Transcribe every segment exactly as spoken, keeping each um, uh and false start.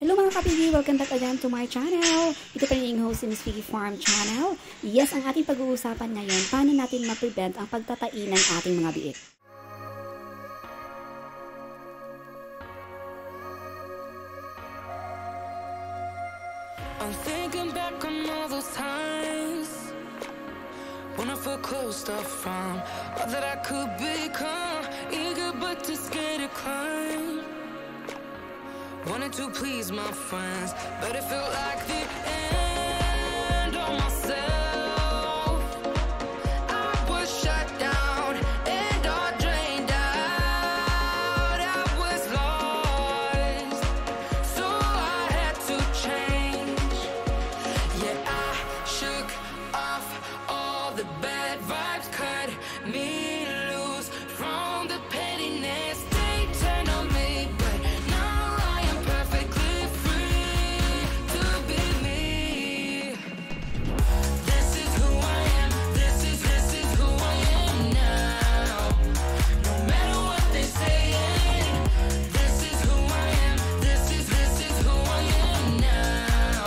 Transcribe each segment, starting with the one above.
Hello mga kapigi! Welcome back again to my channel. Ito pa rin yung host si Miss Piggy Farm Channel. Yes, ang ating pag-uusapan ngayon, paano natin ma-prevent ang pagtatai ng ating mga biik. I'm thinking back on all those times when I felt close to from all that I could become, eager but too scared to climb. Wanted to please my friends, but it felt like the end on myself. I was shut down and all drained out. I was lost, so I had to change. Yeah, I shook off all the bad vibes, cut me loose from the pettiness they turned on me. But now I am perfectly free to be me. This is who I am. This is, this is who I am now. No matter what they say, this is who I am. This is, this is who I am now.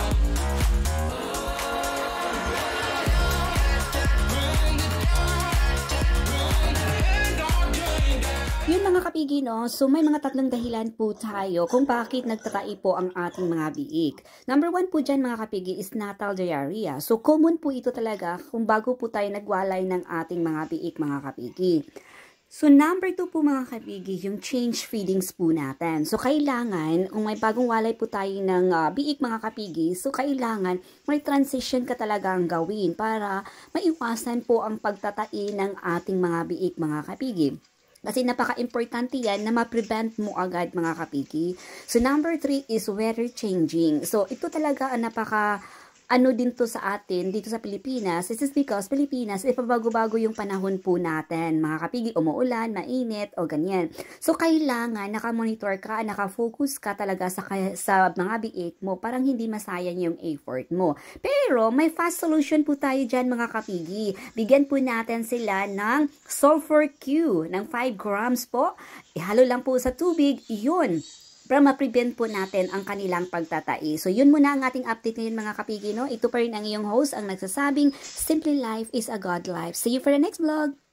Yun mga kapigi, no? So may mga tatlong dahilan po tayo kung bakit nagtatai po ang ating mga biik. Number one po dyan mga kapigi is natal diarrhea. So common po ito talaga kung bago po tayo nagwalay ng ating mga biik mga kapigi. So number two po mga kapigi, yung change feedings po natin. So kailangan, kung may bagong walay po tayo ng uh, biik mga kapigi, so kailangan may transition ka talaga ang gawin para maiwasan po ang pagtatai ng ating mga biik mga kapigi. Kasi napaka-importante yan na ma-prevent mo agad mga kapigi. So number three is weather changing. So ito talaga ang napaka ano din to sa atin dito sa Pilipinas. This is because Pilipinas, ipabago-bago yung panahon po natin. Mga kapigi, umuulan, mainit, o ganyan. So kailangan nakamonitor ka, nakafocus ka talaga sa, sa mga biik mo, parang hindi masayang yung effort mo. Pero may fast solution po tayo dyan mga kapigi. Bigyan po natin sila ng sulfur Q ng five grams po. Ihalo lang po sa tubig, yun. Para ma-prevent po natin ang kanilang pagtatai. So, yun muna ang ating update ngayon mga kapigi, no? Ito pa rin ang iyong host ang nagsasabing, Simply Life is a God Life. See you for the next vlog!